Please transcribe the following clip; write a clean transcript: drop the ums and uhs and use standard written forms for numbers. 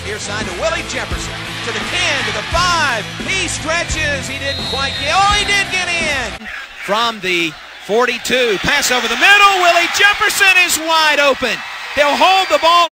Near side to Willie Jefferson. To the 10, to the 5. He stretches. He didn't quite get. Oh, he did get in. From the 42. Pass over the middle. Willie Jefferson is wide open. They'll hold the ball.